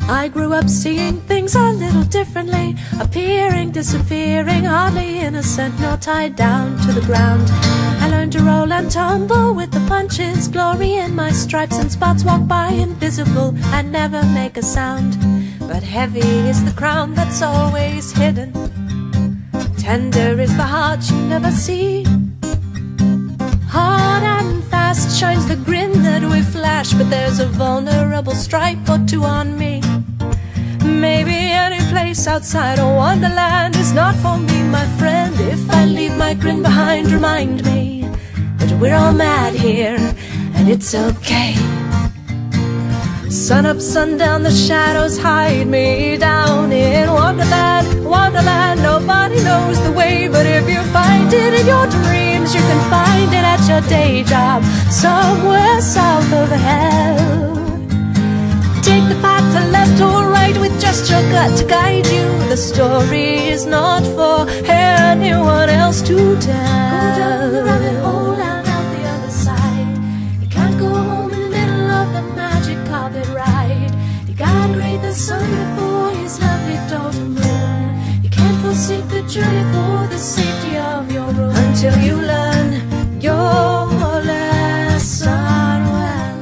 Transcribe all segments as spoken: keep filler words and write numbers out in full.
I grew up seeing things a little differently, appearing, disappearing, hardly innocent nor tied down to the ground. I learned to roll and tumble with the punches, glory in my stripes and spots, walk by invisible and never make a sound. But heavy is the crown that's always hidden, tender is the heart you never see. Hard and fast shines the grin that we flash, but there's a vulnerable stripe or two on me. Maybe any place outside of Wonderland is not for me, my friend. If I leave my grin behind, remind me that we're all mad here, and it's okay. Sun up, sundown, the shadows hide me down in Wonderland, Wonderland. Nobody knows the way, but if you find it in your dreams, you can find it at your day job, somewhere south of hell. Take the path to left or right with just your gut to guide you. The story is not for anyone else to tell. Go down the rabbit hole and out the other side. You can't go home in the middle of the magic carpet ride. You gotta greet the sun before his lovely daughter moon. You can't forsake the journey for the safety of your room until you learn your lesson well.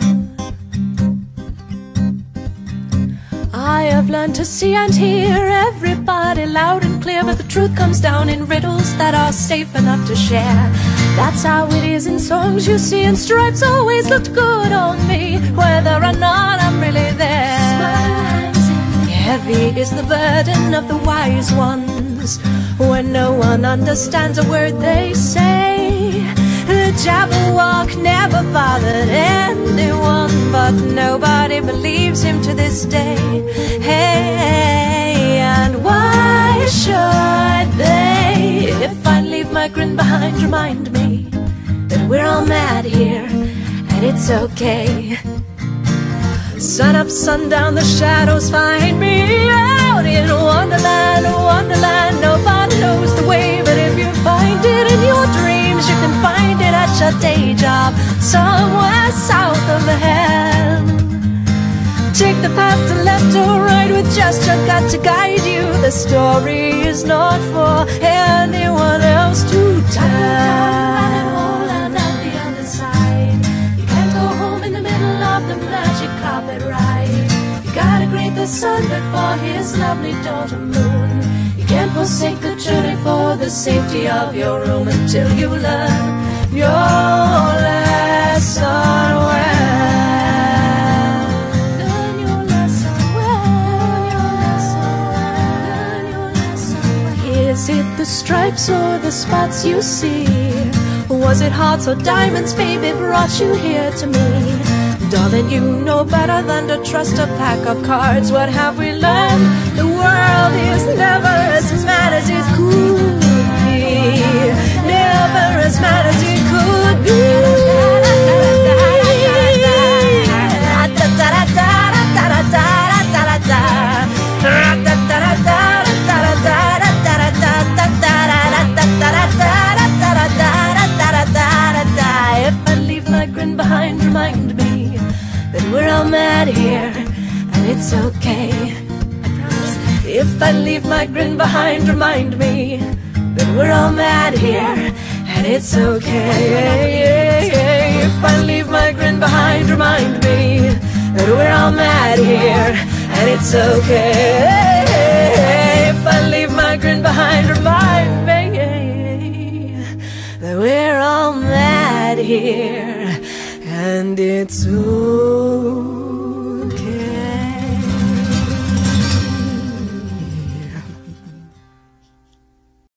I have learned to see and hear everybody loud and clear, but the truth comes down in riddles that are safe enough to share. That's how it is in songs you see, and stripes always looked good on me, whether or not I'm really there. Heavy is the burden of the wise ones, when no one understands a word they say. The Jabberwock never bothered anyone, but nobody believes him to this day. Hey, and why should they? If I leave my grin behind, remind me that we're all mad here, and it's okay. Sun up, sundown, the shadows find me out in Wonderland, Wonderland. Nobody knows the way, but if you find it in your dreams, you can find it at your day job, somewhere south of hell. Take the path to left or right with just your gut to guide you. The story is not for anyone else to tell. The sun before his lovely daughter moon. You can't forsake the journey for the safety of your room until you learn your lesson well. Learn your lesson well. Learn your lesson well. Learn your lesson well. Is it the stripes or the spots you see? Was it hearts or diamonds, baby, brought you here to me? Darling, you know better than to trust a pack of cards. What have we learned? The world is never as mad as it could be. Never as mad as it could be. If I leave my grin behind, remind me that we're all mad here, and it's okay. I promise. If I leave my grin behind, remind me that we're all mad here, and it's okay. If I leave my grin behind, remind me that we're all mad here, and it's okay. If I leave my grin behind, remind me that we're all mad here, and it's okay.